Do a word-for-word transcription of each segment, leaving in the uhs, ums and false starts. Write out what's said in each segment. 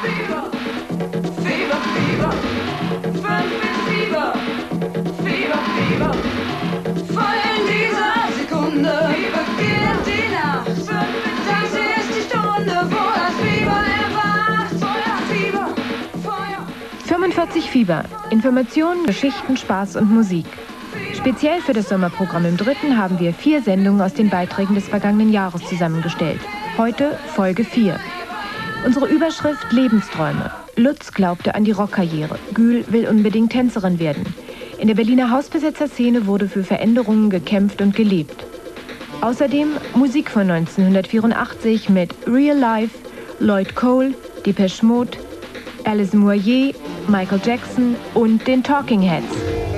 Fieber, Fieber, Fieber, fünf ist Fieber, Fieber, Fieber, voll in dieser Sekunde, Fieber beginnt die Nacht, das ist die Stunde, wo das Fieber erwacht, Feuer, Fieber, Feuer. fünfundvierzig Fieber, Informationen, Geschichten, Spaß und Musik. Speziell für das Sommerprogramm im Dritten haben wir vier Sendungen aus den Beiträgen des vergangenen Jahres zusammengestellt. Heute Folge vier. Unsere Überschrift Lebensträume. Lutz glaubte an die Rockkarriere. Gül will unbedingt Tänzerin werden. In der Berliner Hausbesetzerszene wurde für Veränderungen gekämpft und gelebt. Außerdem Musik von neunzehnhundertvierundachtzig mit Real Life, Lloyd Cole, Depeche Mode, Alice Moyer, Michael Jackson und den Talking Heads.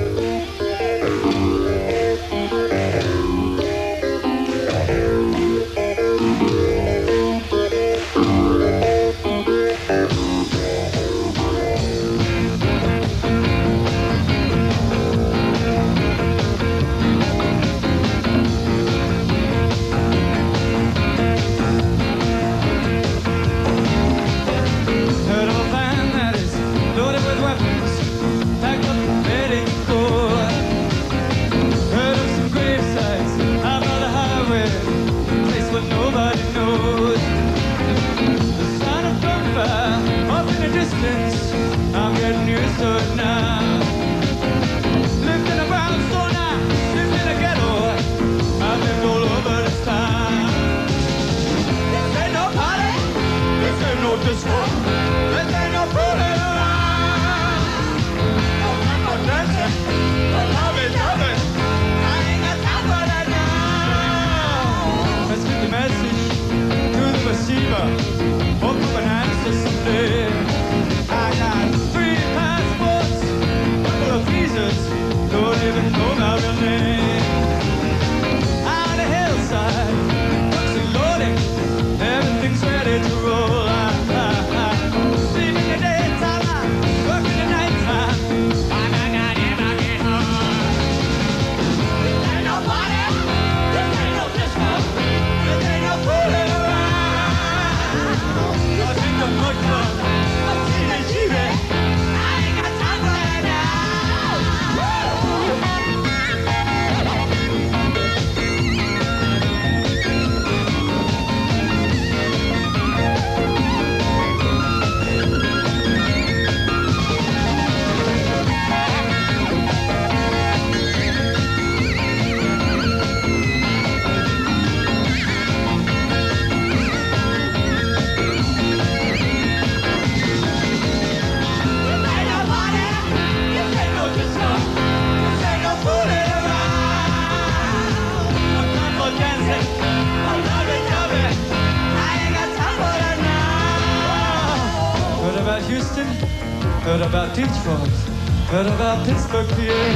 Heard about Detroit, heard about Pittsburgh, P A.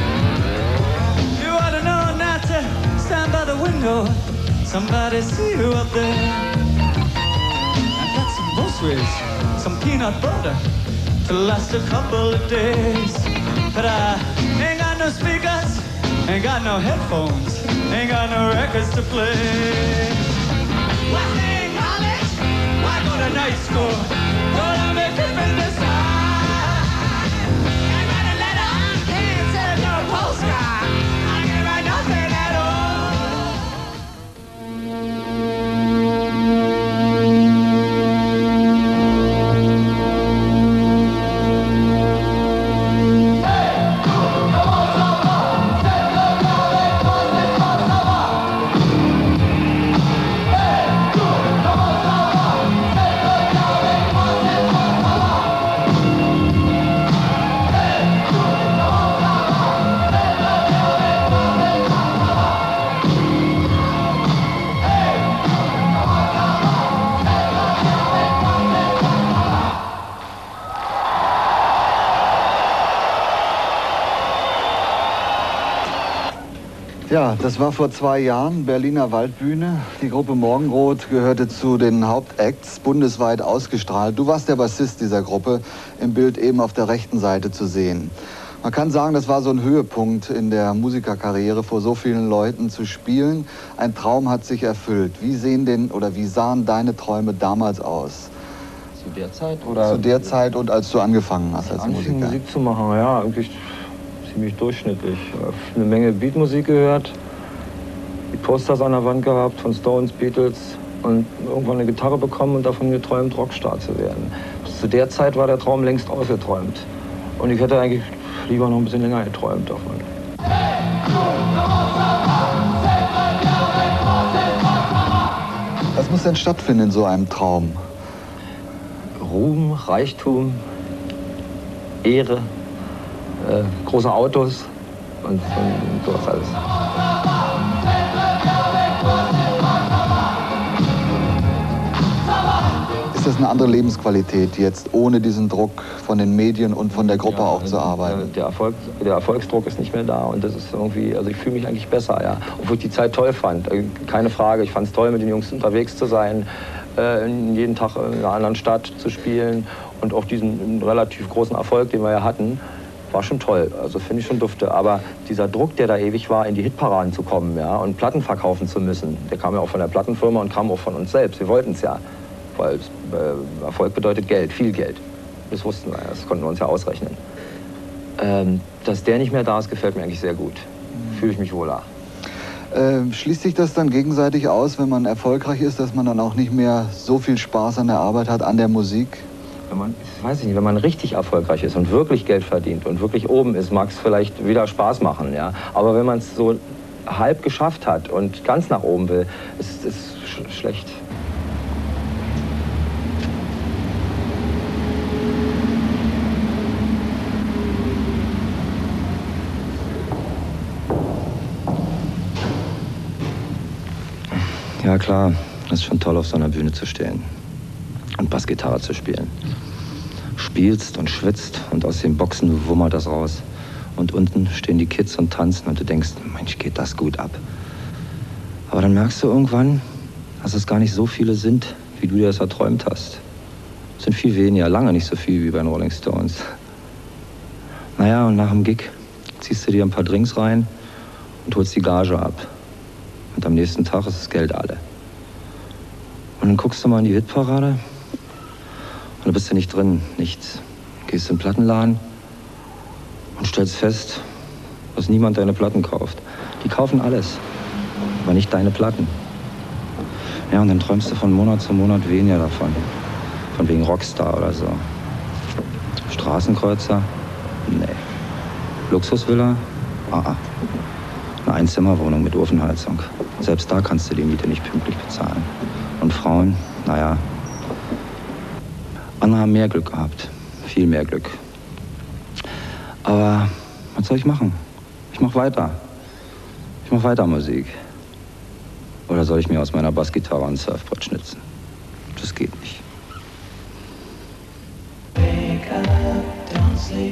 You ought to know not to stand by the window. Somebody see you up there. I got some groceries, some peanut butter to last a couple of days. But I ain't got no speakers, ain't got no headphones, ain't got no records to play. Why stay in college? Why go to night school? Gonna make it in this time. Ja, das war vor zwei Jahren, Berliner Waldbühne. Die Gruppe Morgenrot gehörte zu den Hauptacts, bundesweit ausgestrahlt. Du warst der Bassist dieser Gruppe, im Bild eben auf der rechten Seite zu sehen. Man kann sagen, das war so ein Höhepunkt in der Musikerkarriere, vor so vielen Leuten zu spielen. Ein Traum hat sich erfüllt. Wie sehen denn oder wie sahen deine Träume damals aus? Zu der Zeit? Oder Zu der Zeit und als du angefangen hast als Musiker? Musiker? Musik zu machen, ja, eigentlich ziemlich durchschnittlich. Eine Menge Beatmusik gehört, die Posters an der Wand gehabt von Stones, Beatles und irgendwann eine Gitarre bekommen und davon geträumt, Rockstar zu werden. Zu der Zeit war der Traum längst ausgeträumt. Und ich hätte eigentlich lieber noch ein bisschen länger geträumt davon. Was muss denn stattfinden in so einem Traum? Ruhm, Reichtum, Ehre, äh, große Autos und, und sowas alles. Ist das eine andere Lebensqualität jetzt, ohne diesen Druck von den Medien und von der Gruppe Ja, auch zu arbeiten? Der, Erfolg, der Erfolgsdruck ist nicht mehr da und das ist irgendwie, also ich fühle mich eigentlich besser, ja. Obwohl ich die Zeit toll fand, keine Frage. Ich fand es toll, mit den Jungs unterwegs zu sein, äh, jeden Tag in einer anderen Stadt zu spielen und auch diesen relativ großen Erfolg, den wir ja hatten, war schon toll. Also finde ich schon dufte. Aber dieser Druck, der da ewig war, in die Hitparaden zu kommen, ja, und Platten verkaufen zu müssen, der kam ja auch von der Plattenfirma und kam auch von uns selbst. Wir wollten es ja. Weil äh, Erfolg bedeutet Geld, viel Geld. Das wussten wir, das konnten wir uns ja ausrechnen. Ähm, dass der nicht mehr da ist, gefällt mir eigentlich sehr gut. Fühle ich mich wohler. Äh, schließt sich das dann gegenseitig aus, wenn man erfolgreich ist, dass man dann auch nicht mehr so viel Spaß an der Arbeit hat, an der Musik? Wenn man, ich weiß nicht, wenn man richtig erfolgreich ist und wirklich Geld verdient und wirklich oben ist, mag es vielleicht wieder Spaß machen, ja. Aber wenn man es so halb geschafft hat und ganz nach oben will, ist es sch schlecht. Ja klar, es ist schon toll, auf so einer Bühne zu stehen und Bassgitarre zu spielen. Spielst und schwitzt und aus den Boxen wummert das raus. Und unten stehen die Kids und tanzen und du denkst, Mensch, geht das gut ab. Aber dann merkst du irgendwann, dass es gar nicht so viele sind, wie du dir das erträumt hast. Es sind viel weniger, lange nicht so viel wie bei den Rolling Stones. Naja, und nach dem Gig ziehst du dir ein paar Drinks rein und holst die Gage ab. Und am nächsten Tag ist das Geld alle. Und dann guckst du mal in die Hitparade und da bist du nicht drin, nichts. Gehst in den Plattenladen und stellst fest, dass niemand deine Platten kauft. Die kaufen alles, aber nicht deine Platten. Ja, und dann träumst du von Monat zu Monat weniger davon. Von wegen Rockstar oder so. Straßenkreuzer? Nee. Luxusvilla? Ah, ah. Eine Einzimmerwohnung mit Ofenheizung. Selbst da kannst du die Miete nicht pünktlich bezahlen. Und Frauen, naja, andere haben mehr Glück gehabt. Viel mehr Glück. Aber was soll ich machen? Ich mach weiter. Ich mach weiter Musik. Oder soll ich mir aus meiner Bassgitarre ein Surfbrett schnitzen? Das geht nicht. Wake up, don't sleep.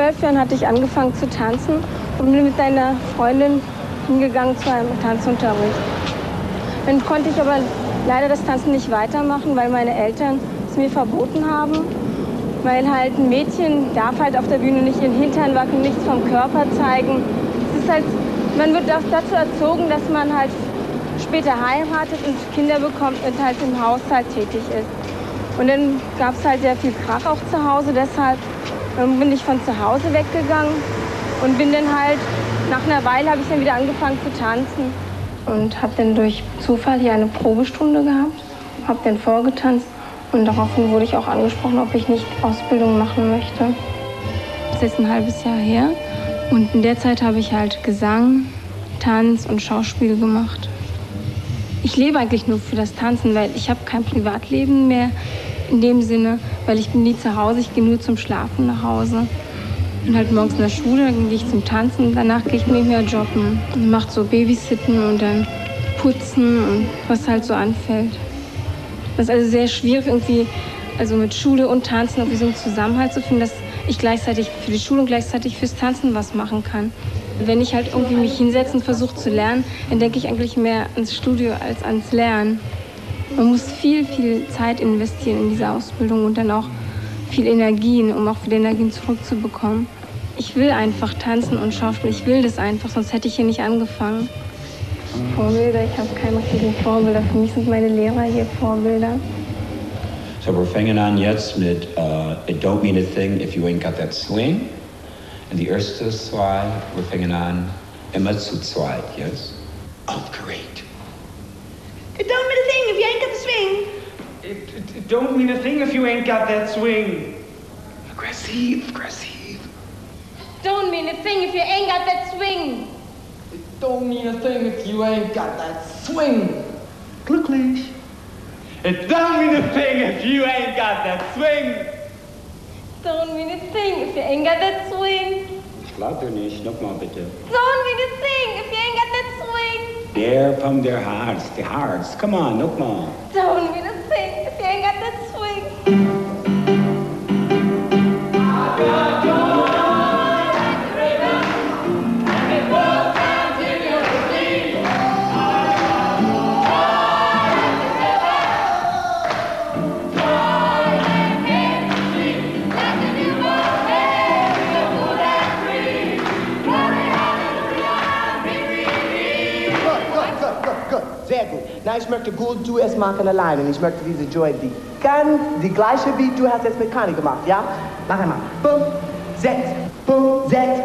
zwölf Jahren hatte ich angefangen zu tanzen und bin mit einer Freundin hingegangen zu einem Tanzunterricht. Dann konnte ich aber leider das Tanzen nicht weitermachen, weil meine Eltern es mir verboten haben. Weil halt ein Mädchen darf halt auf der Bühne nicht ihren Hintern wackeln, nichts vom Körper zeigen. Es ist halt, man wird dazu erzogen, dass man halt später heiratet und Kinder bekommt und halt im Haushalt tätig ist. Und dann gab es halt sehr viel Krach auch zu Hause, deshalb ähm, bin ich von zu Hause weggegangen und bin dann halt, nach einer Weile habe ich dann wieder angefangen zu tanzen. Und habe dann durch Zufall hier eine Probestunde gehabt, habe dann vorgetanzt und daraufhin wurde ich auch angesprochen, ob ich nicht Ausbildung machen möchte. Das ist jetzt ein halbes Jahr her und in der Zeit habe ich halt Gesang, Tanz und Schauspiel gemacht. Ich lebe eigentlich nur für das Tanzen, weil ich habe kein Privatleben mehr in dem Sinne, weil ich bin nie zu Hause, ich gehe nur zum Schlafen nach Hause. Bin halt morgens in der Schule, dann gehe ich zum Tanzen, danach gehe ich nebenher jobben und mache so Babysitten und dann putzen und was halt so anfällt. Das ist also sehr schwierig irgendwie, also mit Schule und Tanzen irgendwie so einen Zusammenhalt zu finden, dass ich gleichzeitig für die Schule und gleichzeitig fürs Tanzen was machen kann. Wenn ich halt irgendwie mich hinsetze und versuche zu lernen, dann denke ich eigentlich mehr ans Studio als ans Lernen. Man muss viel, viel Zeit investieren in diese Ausbildung und dann auch viel Energien, um auch viele Energien zurückzubekommen. Ich will einfach tanzen und schauspielen. Ich will das einfach, sonst hätte ich hier nicht angefangen. Vorbilder, ich habe keine richtigen Vorbilder. Für mich sind meine Lehrer hier Vorbilder. So wir fangen an jetzt mit uh, It Don't Mean a Thing If You Ain't Got That Swing. Und die erste zwei, wir fangen an immer zu zweit, yes? Oh, great. It don't mean a thing if you ain't got the swing. It, it, it don't mean a thing if you ain't got that swing. Aggressiv, aggressiv. Don't mean a thing if you ain't got that swing. It don't mean a thing if you ain't got that swing. Glücklich. It don't mean a thing if you ain't got that swing. Don't mean a thing if you ain't got that swing. Ich glaube nicht, nochmal bitte. Don't mean a thing if you ain't got that swing. Der vom der Harz, der Harz. Come on, nochmal. Don't mean a thing if you ain't got that swing. Sehr gut. Na, ich möchte gut, du es machen alleine. Ich möchte diese Joy, die ganz, die gleiche wie du hast jetzt mit Conny gemacht, ja? Mach einmal. Fünf, sechs, fünf, sechs.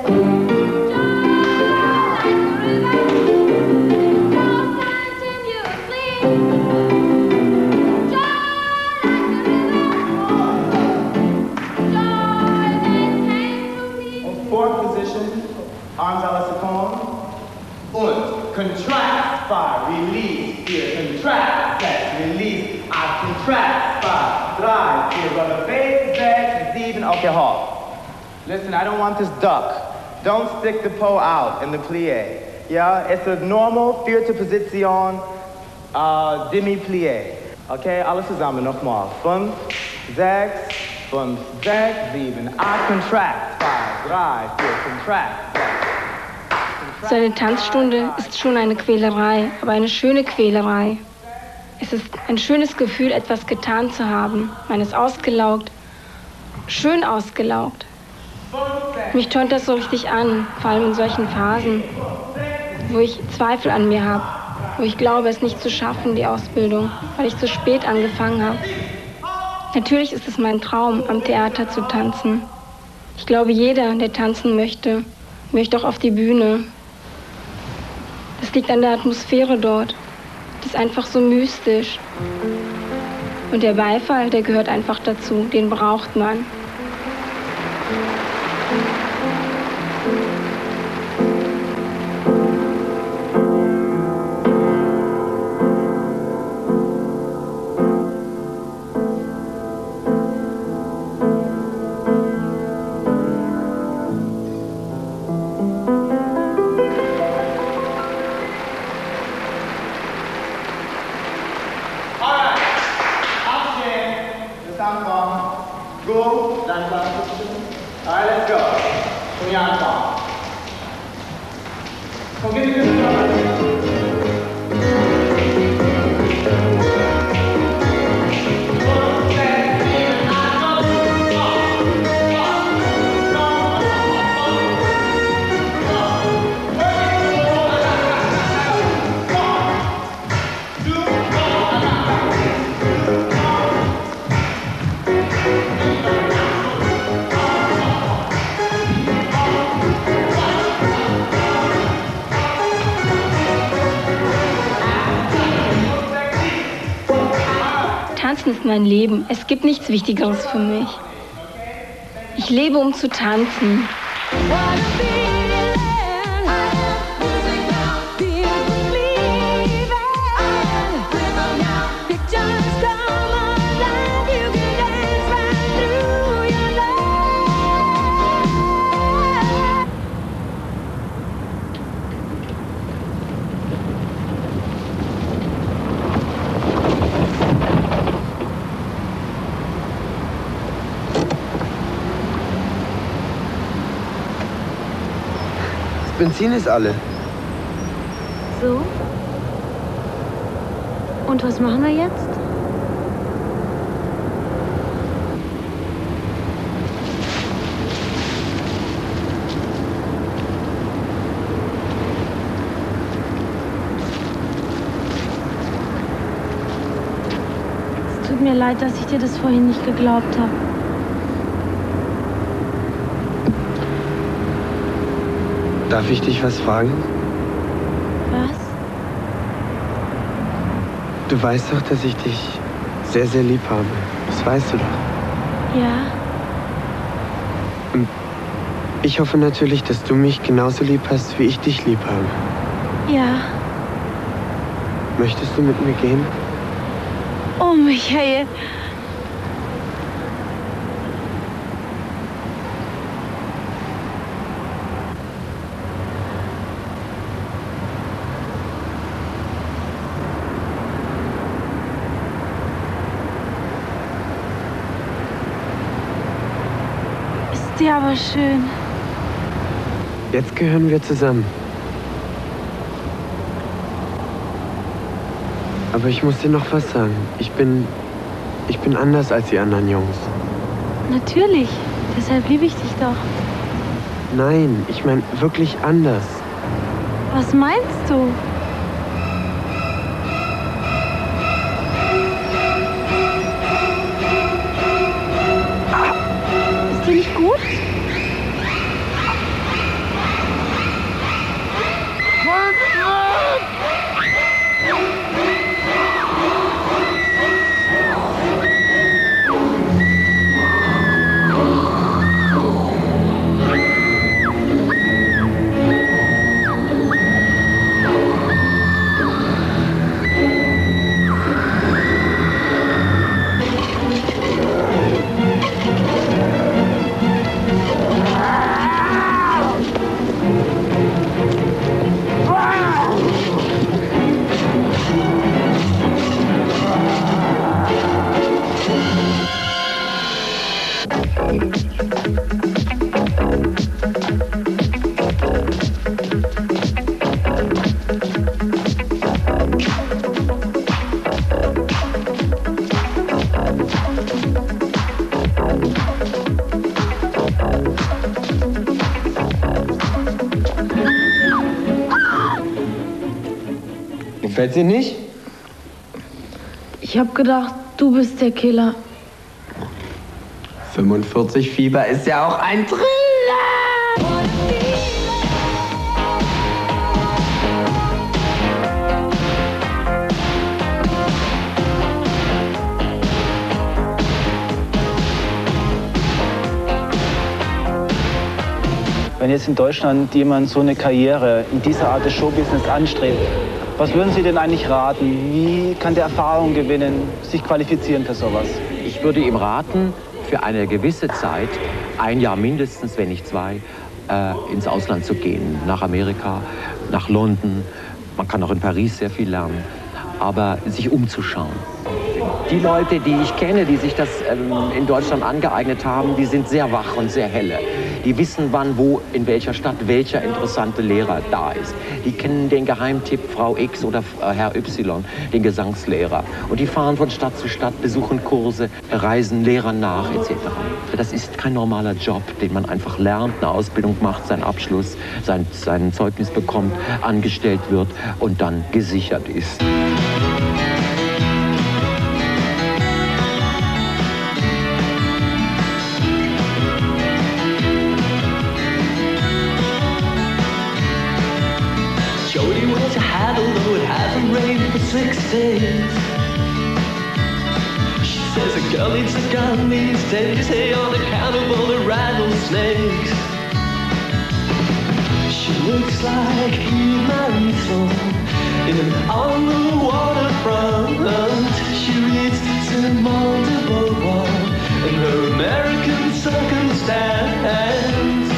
Und fourth position, arms à la seconde. Und contract, five, release, here, contract, six, release, I contract, five, drei, vier, gonna fade, sechs, sieben, okay, halt. Listen, I don't want this duck. Don't stick the pole out in the plie. Yeah, it's a normal vierte Position, uh, demi-plie. Okay, alles zusammen nochmal. Fünf, sechs, fünf, sechs, sieben, I contract, five, drei, vier, contract, sechs. So eine Tanzstunde ist schon eine Quälerei, aber eine schöne Quälerei. Es ist ein schönes Gefühl, etwas getan zu haben. Man ist ausgelaugt, schön ausgelaugt. Mich tönt das so richtig an, vor allem in solchen Phasen, wo ich Zweifel an mir habe, wo ich glaube, es nicht zu schaffen, die Ausbildung, weil ich zu spät angefangen habe. Natürlich ist es mein Traum, am Theater zu tanzen. Ich glaube, jeder, der tanzen möchte, möchte auch auf die Bühne. Das liegt an der Atmosphäre dort. Das ist einfach so mystisch. Und der Beifall, der gehört einfach dazu. Den braucht man. Go, dann war es. All right, let's go. From your spot. Come get it in. Tanzen ist mein Leben. Es gibt nichts Wichtigeres für mich. Ich lebe, um zu tanzen. Benzin ist alle. So? Und was machen wir jetzt? Es tut mir leid, dass ich dir das vorhin nicht geglaubt habe. Darf ich dich was fragen? Was? Du weißt doch, dass ich dich sehr, sehr lieb habe. Das weißt du doch. Ja. Und ich hoffe natürlich, dass du mich genauso lieb hast, wie ich dich lieb habe. Ja. Möchtest du mit mir gehen? Oh, Michael. Ist ja aber schön. Jetzt gehören wir zusammen. Aber ich muss dir noch was sagen. Ich bin... Ich bin anders als die anderen Jungs. Natürlich. Deshalb liebe ich dich doch. Nein, ich meine wirklich anders. Was meinst du? Ist dir nicht gut? Gefällt dir nicht? Ich hab gedacht, du bist der Killer. fünfundvierzig Fieber ist ja auch ein Thriller! Wenn jetzt in Deutschland jemand so eine Karriere in dieser Art des Showbusiness anstrebt, was würden Sie denn eigentlich raten? Wie kann der Erfahrung gewinnen, sich qualifizieren für sowas? Ich würde ihm raten, für eine gewisse Zeit, ein Jahr mindestens, wenn nicht zwei, äh, ins Ausland zu gehen. Nach Amerika, nach London. Man kann auch in Paris sehr viel lernen. Aber sich umzuschauen. Die Leute, die ich kenne, die sich das ähm, in Deutschland angeeignet haben, die sind sehr wach und sehr helle. Die wissen, wann, wo, in welcher Stadt welcher interessante Lehrer da ist. Die kennen den Geheimtipp Frau X oder Herr Y, den Gesangslehrer. Und die fahren von Stadt zu Stadt, besuchen Kurse, reisen Lehrern nach et cetera. Das ist kein normaler Job, den man einfach lernt, eine Ausbildung macht, seinen Abschluss, sein, sein Zeugnis bekommt, angestellt wird und dann gesichert ist. Jody was a hat, although it hasn't rained for six days. She says a girl needs a gun these days, hey, on account of all the rattlesnakes. She looks like he married someone in on the waterfront. She reads Simone de Beauvoir in her American Circumstance.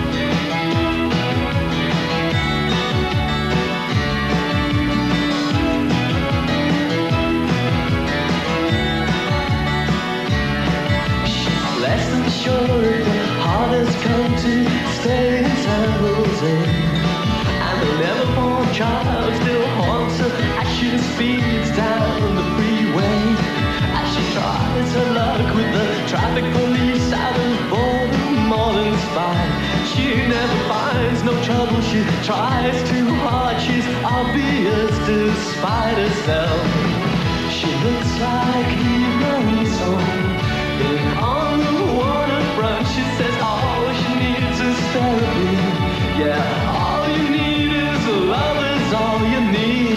Sure, the heart has come to stay in San Jose, and the never-born child still haunts her as she speeds down the freeway. As she tries her luck with the traffic police out of Baltimore inspired, she never finds no trouble. She tries too hard. She's obvious despite herself. She looks like Eva Song on the waterfront. She says all she needs is therapy. Yeah, all you need is love is all you need.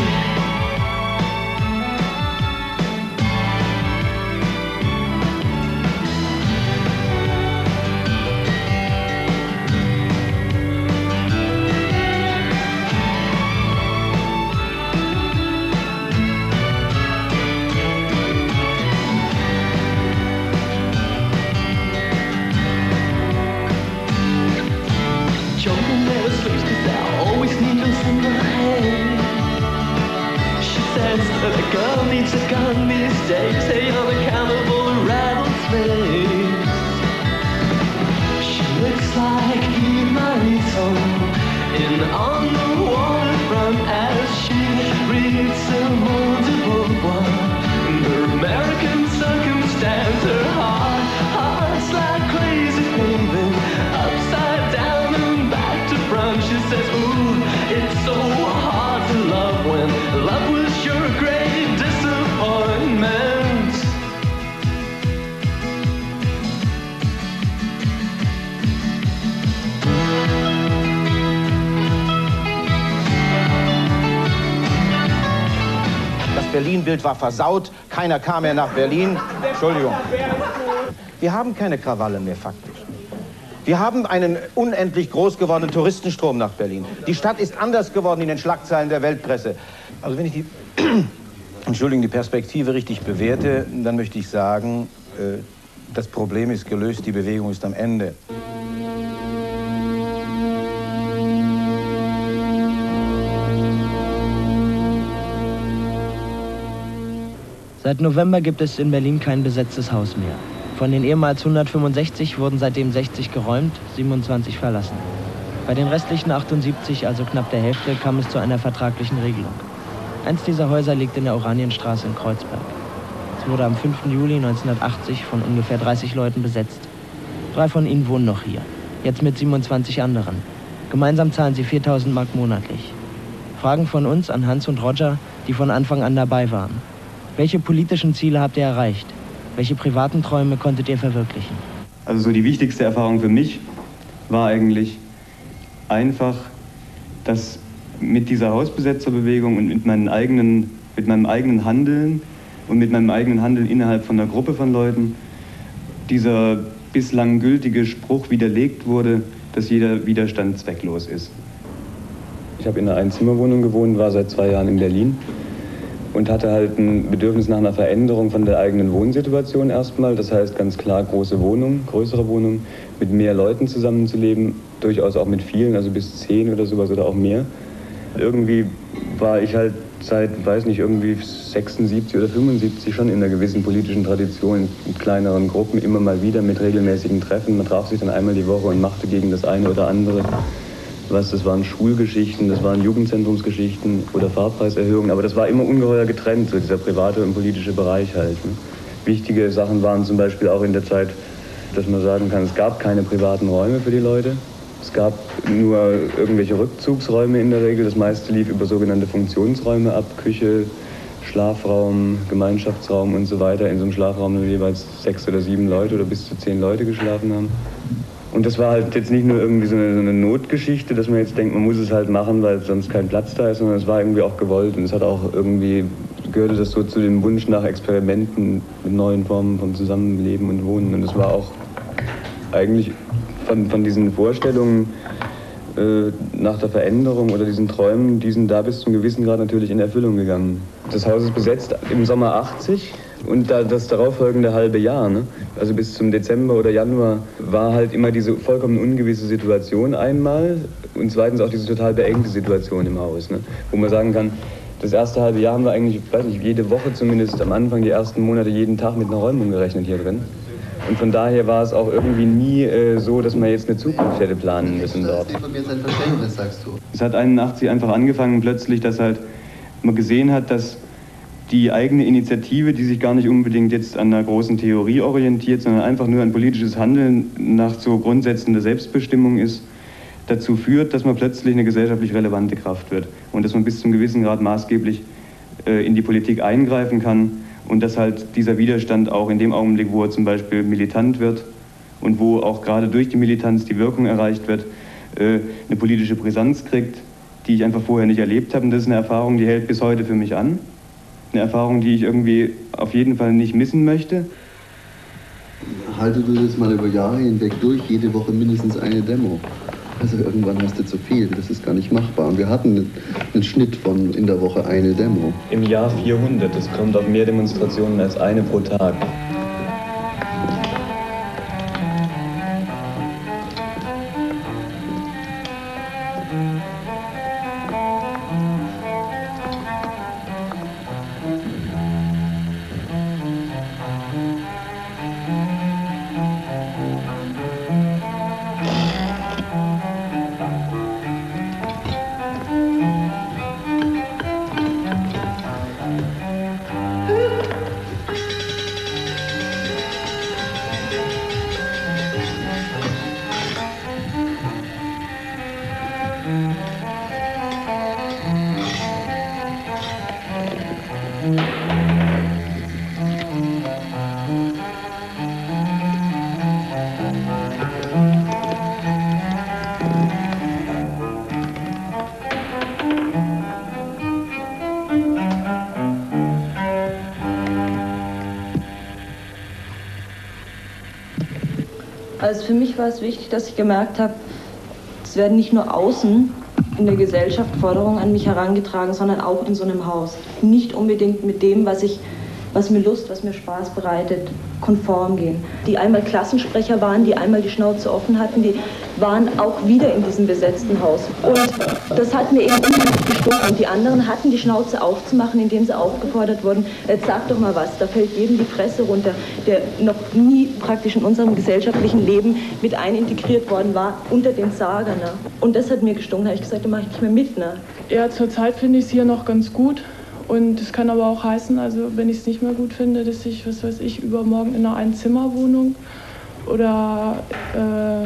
The girl needs a gun these days, hey, on account of all the rattlesnakes. She looks like he married someone in on the waterfront as she reads Simone de Beauvoir in her American Circumstance. Her heart, heart's like crazy paving, upside down and back to front. She says, ooh, it's so hard to love when love was your great disappointment. Das Berlin-Bild war versaut, keiner kam mehr nach Berlin. Entschuldigung. Wir haben keine Krawalle mehr faktisch. Wir haben einen unendlich groß gewordenen Touristenstrom nach Berlin. Die Stadt ist anders geworden in den Schlagzeilen der Weltpresse. Also wenn ich die, Entschuldigung, die Perspektive richtig bewerte, dann möchte ich sagen, äh, das Problem ist gelöst, die Bewegung ist am Ende. Seit November gibt es in Berlin kein besetztes Haus mehr. Von den ehemals hundertfünfundsechzig wurden seitdem sechzig geräumt, siebenundzwanzig verlassen. Bei den restlichen achtundsiebzig, also knapp der Hälfte, kam es zu einer vertraglichen Regelung. Eins dieser Häuser liegt in der Oranienstraße in Kreuzberg. Es wurde am fünften Juli neunzehnhundertachtzig von ungefähr dreißig Leuten besetzt. Drei von ihnen wohnen noch hier, jetzt mit siebenundzwanzig anderen. Gemeinsam zahlen sie viertausend Mark monatlich. Fragen von uns an Hans und Roger, die von Anfang an dabei waren. Welche politischen Ziele habt ihr erreicht? Welche privaten Träume konntet ihr verwirklichen? Also so die wichtigste Erfahrung für mich war eigentlich einfach, dass mit dieser Hausbesetzerbewegung und mit, meinen eigenen, mit meinem eigenen Handeln und mit meinem eigenen Handeln innerhalb von einer Gruppe von Leuten dieser bislang gültige Spruch widerlegt wurde, dass jeder Widerstand zwecklos ist. Ich habe in einer Einzimmerwohnung gewohnt, war seit zwei Jahren in Berlin und hatte halt ein Bedürfnis nach einer Veränderung von der eigenen Wohnsituation erstmal. Das heißt ganz klar große Wohnungen, größere Wohnungen, mit mehr Leuten zusammenzuleben, durchaus auch mit vielen, also bis zehn oder sowas oder auch mehr. Irgendwie war ich halt seit, weiß nicht, irgendwie sechsundsiebzig oder fünfundsiebzig schon in einer gewissen politischen Tradition, in kleineren Gruppen, immer mal wieder mit regelmäßigen Treffen. Man traf sich dann einmal die Woche und machte gegen das eine oder andere. Was, das waren Schulgeschichten, das waren Jugendzentrumsgeschichten oder Fahrpreiserhöhungen, aber das war immer ungeheuer getrennt, so dieser private und politische Bereich halt. Ne? Wichtige Sachen waren zum Beispiel auch in der Zeit, dass man sagen kann, es gab keine privaten Räume für die Leute. Es gab nur irgendwelche Rückzugsräume in der Regel. Das meiste lief über sogenannte Funktionsräume ab, Küche, Schlafraum, Gemeinschaftsraum und so weiter. In so einem Schlafraum nur jeweils sechs oder sieben Leute oder bis zu zehn Leute geschlafen haben. Und das war halt jetzt nicht nur irgendwie so eine, so eine Notgeschichte, dass man jetzt denkt, man muss es halt machen, weil sonst kein Platz da ist, sondern es war irgendwie auch gewollt. Und es hat auch irgendwie, gehörte das so zu dem Wunsch nach Experimenten mit neuen Formen von Zusammenleben und Wohnen. Und es war auch eigentlich von, von diesen Vorstellungen äh, nach der Veränderung oder diesen Träumen, die sind da bis zum gewissen Grad natürlich in Erfüllung gegangen. Das Haus ist besetzt im Sommer achtzig und da, das darauffolgende halbe Jahr, ne? Also bis zum Dezember oder Januar, war halt immer diese vollkommen ungewisse Situation einmal und zweitens auch diese total beengte Situation im Haus, ne? Wo man sagen kann, das erste halbe Jahr haben wir eigentlich, weiß nicht, jede Woche zumindest am Anfang, die ersten Monate, jeden Tag mit einer Räumung gerechnet hier drin. Und von daher war es auch irgendwie nie äh, so, dass man jetzt eine Zukunft hätte planen müssen dort. Das ist von mir sein Verständnis, sagst du. Es hat einundachtzig einfach angefangen plötzlich, dass halt man gesehen hat, dass die eigene Initiative, die sich gar nicht unbedingt jetzt an einer großen Theorie orientiert, sondern einfach nur ein politisches Handeln nach so Grundsätzen der Selbstbestimmung ist, dazu führt, dass man plötzlich eine gesellschaftlich relevante Kraft wird und dass man bis zum gewissen Grad maßgeblich äh, in die Politik eingreifen kann. Und dass halt dieser Widerstand auch in dem Augenblick, wo er zum Beispiel militant wird und wo auch gerade durch die Militanz die Wirkung erreicht wird, äh, eine politische Brisanz kriegt, die ich einfach vorher nicht erlebt habe. Und das ist eine Erfahrung, die hält bis heute für mich an. Eine Erfahrung, die ich irgendwie auf jeden Fall nicht missen möchte. Halte du das mal über Jahre hinweg durch, jede Woche mindestens eine Demo. Also irgendwann hast du zu viel, das ist gar nicht machbar. Und wir hatten einen Schnitt von in der Woche eine Demo. Im Jahr vierhundert, das kommt auf mehr Demonstrationen als eine pro Tag. Also für mich war es wichtig, dass ich gemerkt habe, es werden nicht nur außen in der Gesellschaft Forderungen an mich herangetragen, sondern auch in so einem Haus. Nicht unbedingt mit dem, was ich, was mir Lust, was mir Spaß bereitet, konform gehen. Die einmal Klassensprecher waren, die einmal die Schnauze offen hatten, die waren auch wieder in diesem besetzten Haus. Und das hat mir eben unheimlich gestunken. Und die anderen hatten die Schnauze aufzumachen, indem sie aufgefordert wurden, jetzt sag doch mal was, da fällt jedem die Fresse runter, der noch nie praktisch in unserem gesellschaftlichen Leben mit einintegriert worden war, unter den Sager. Ne? Und das hat mir gestunken, da habe ich gesagt, da mache ich nicht mehr mit. Ne? Ja, zurzeit finde ich es hier noch ganz gut. Und es kann aber auch heißen, also wenn ich es nicht mehr gut finde, dass ich, was weiß ich, übermorgen in einer Einzimmerwohnung oder äh,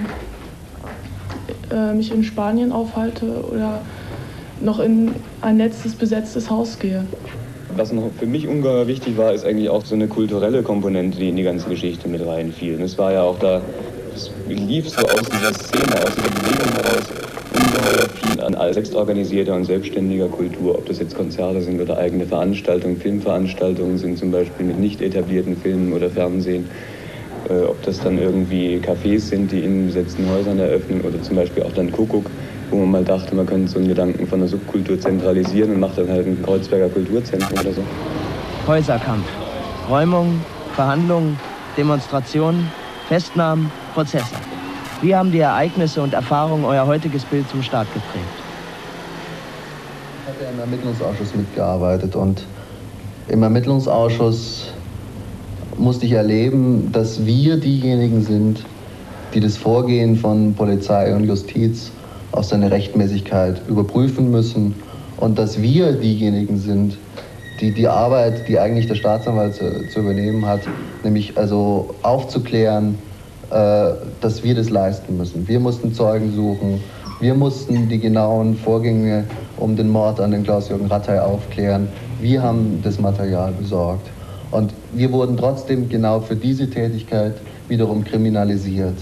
äh, mich in Spanien aufhalte oder noch in ein letztes besetztes Haus gehe. Was noch für mich ungeheuer wichtig war, ist eigentlich auch so eine kulturelle Komponente, die in die ganze Geschichte mit reinfiel. Und es war ja auch da, es lief so aus dieser Szene, aus dieser Bewegung heraus, ungeheuer viel an selbstorganisierter und selbstständiger Kultur, ob das jetzt Konzerte sind oder eigene Veranstaltungen, Filmveranstaltungen sind zum Beispiel mit nicht etablierten Filmen oder Fernsehen, äh, ob das dann irgendwie Cafés sind, die in besetzten Häusern eröffnen oder zum Beispiel auch dann Kuckuck, wo man mal dachte, man könnte so einen Gedanken von der Subkultur zentralisieren und macht dann halt ein Kreuzberger Kulturzentrum oder so. Häuserkampf, Räumung, Verhandlungen, Demonstrationen, Festnahmen, Prozesse. Wie haben die Ereignisse und Erfahrungen euer heutiges Bild zum Start geprägt? ja im Ermittlungsausschuss mitgearbeitet und im Ermittlungsausschuss musste ich erleben, dass wir diejenigen sind, die das Vorgehen von Polizei und Justiz auf seine Rechtmäßigkeit überprüfen müssen und dass wir diejenigen sind, die die Arbeit, die eigentlich der Staatsanwalt zu, zu übernehmen hat, nämlich also aufzuklären, äh, dass wir das leisten müssen. Wir mussten Zeugen suchen, wir mussten die genauen Vorgänge um den Mord an den Klaus-Jürgen Rattay aufklären. Wir haben das Material besorgt. Und wir wurden trotzdem genau für diese Tätigkeit wiederum kriminalisiert.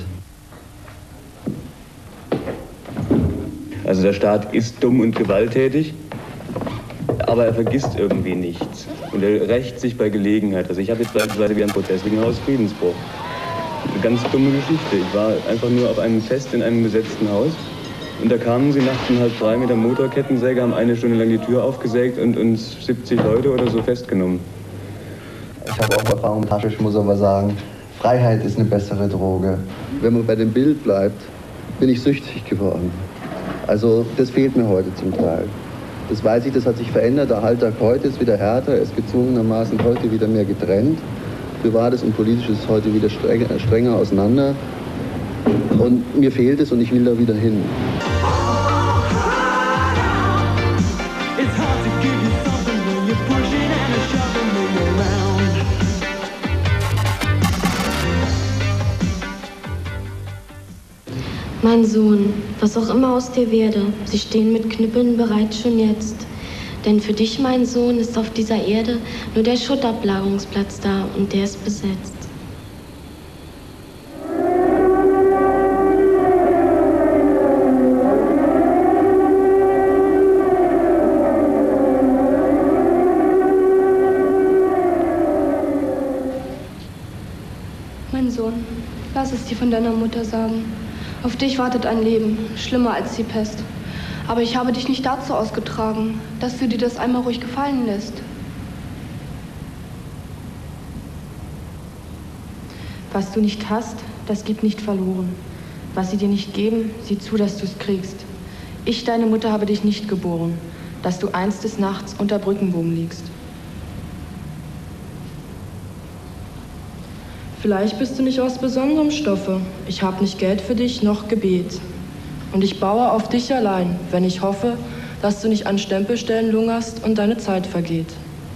Also der Staat ist dumm und gewalttätig, aber er vergisst irgendwie nichts. Und er rächt sich bei Gelegenheit. Also ich habe jetzt beispielsweise wieder einen Protest wegen Hausfriedensbruch. Eine ganz dumme Geschichte. Ich war einfach nur auf einem Fest in einem besetzten Haus. Und da kamen sie nachts um halb drei mit der Motorkettensäge, haben eine Stunde lang die Tür aufgesägt und uns siebzig Leute oder so festgenommen. Ich habe auch Erfahrung mit Haschisch, muss aber sagen, Freiheit ist eine bessere Droge. Wenn man bei dem Bild bleibt, bin ich süchtig geworden. Also das fehlt mir heute zum Teil. Das weiß ich, das hat sich verändert. Der Alltag heute ist wieder härter, ist gezwungenermaßen heute wieder mehr getrennt. Privates und Politisches ist heute wieder strenger, strenger auseinander. Und mir fehlt es und ich will da wieder hin. Mein Sohn, was auch immer aus dir werde, sie stehen mit Knüppeln bereit schon jetzt. Denn für dich, mein Sohn, ist auf dieser Erde nur der Schuttablagerungsplatz da und der ist besetzt. Mein Sohn, lass es dir von deiner Mutter sagen. Auf dich wartet ein Leben, schlimmer als die Pest. Aber ich habe dich nicht dazu ausgetragen, dass du dir das einmal ruhig gefallen lässt. Was du nicht hast, das geht nicht verloren. Was sie dir nicht geben, sieh zu, dass du es kriegst. Ich, deine Mutter, habe dich nicht geboren, dass du einst des Nachts unter Brückenbogen liegst. Vielleicht bist du nicht aus besonderem Stoffe. Ich hab nicht Geld für dich, noch Gebet. Und ich baue auf dich allein, wenn ich hoffe, dass du nicht an Stempelstellen lungerst und deine Zeit vergeht.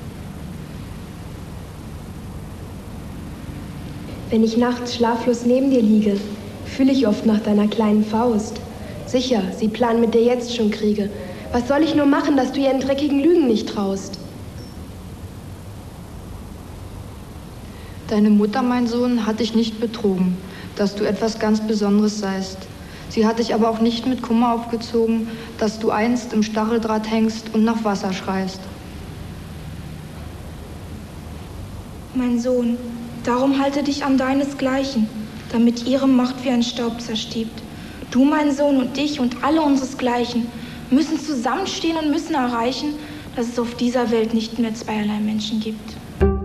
Wenn ich nachts schlaflos neben dir liege, fühle ich oft nach deiner kleinen Faust. Sicher, sie planen mit dir jetzt schon Kriege. Was soll ich nur machen, dass du ihren dreckigen Lügen nicht traust? Deine Mutter, mein Sohn, hat dich nicht betrogen, dass du etwas ganz Besonderes seist. Sie hat dich aber auch nicht mit Kummer aufgezogen, dass du einst im Stacheldraht hängst und nach Wasser schreist. Mein Sohn, darum halte dich an deinesgleichen, damit ihre Macht wie ein Staub zerstiebt. Du, mein Sohn, und ich und alle unseresgleichen müssen zusammenstehen und müssen erreichen, dass es auf dieser Welt nicht mehr zweierlei Menschen gibt.